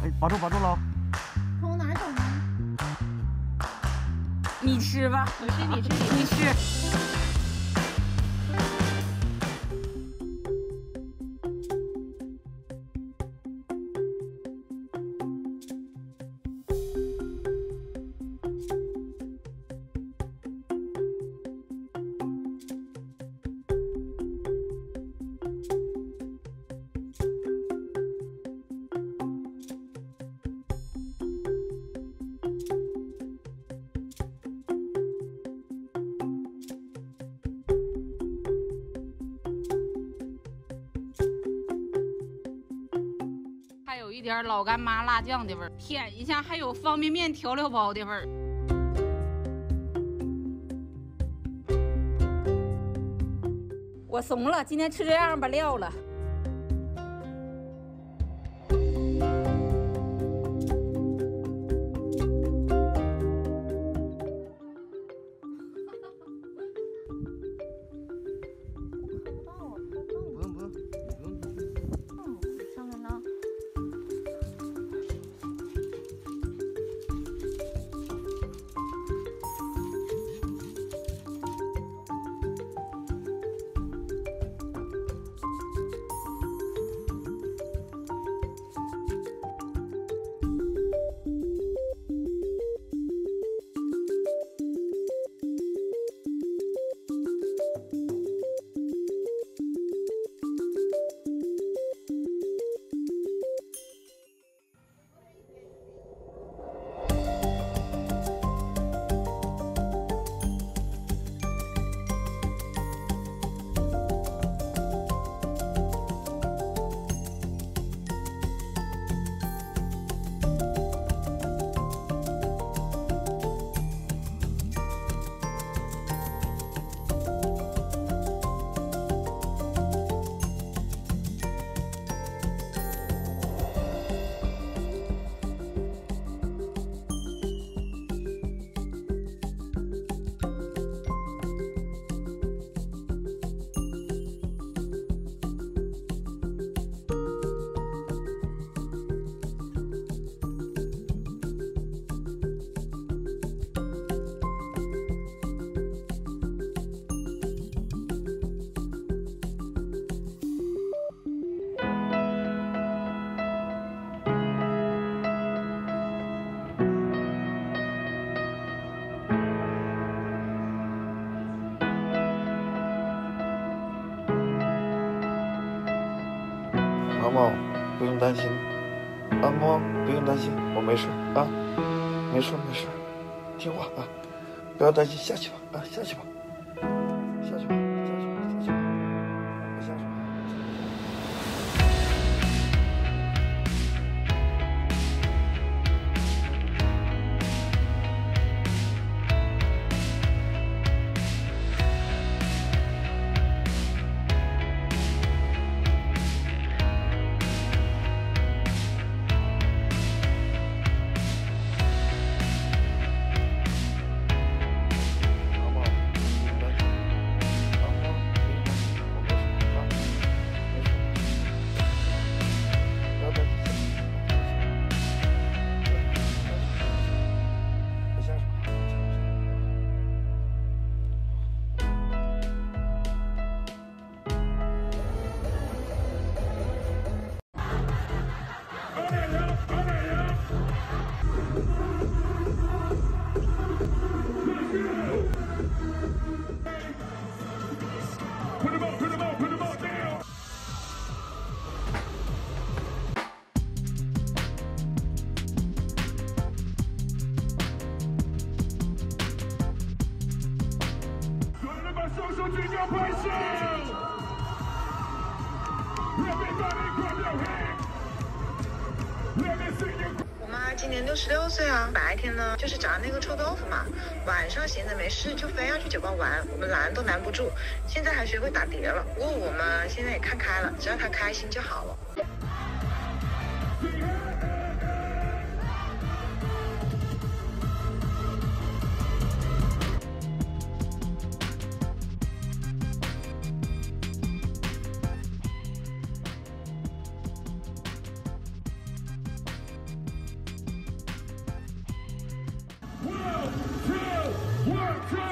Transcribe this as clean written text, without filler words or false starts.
哎，把住了！ 从哪儿走呢？ 你吃吧，你吃。还有一点老干妈辣酱的味儿，舔一下还有方便面调料包的味儿。我怂了，今天吃这样吧，撂了。 毛毛，不用担心，毛毛不用担心，我没事啊，没事，听话啊，不要担心，下去吧啊，下去吧，下去吧，下去吧。 我妈今年66岁啊，白天呢就是炸那个臭豆腐嘛，晚上闲着没事就非要去酒吧玩，我们拦都拦不住。现在还学会打碟了，不过我们现在也看开了，只要她开心就好了。 Try